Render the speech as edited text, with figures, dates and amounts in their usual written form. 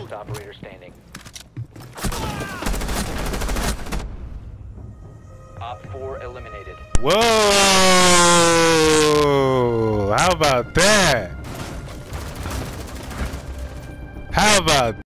last operator standing. Op 4 eliminated. Whoa! How about that? How about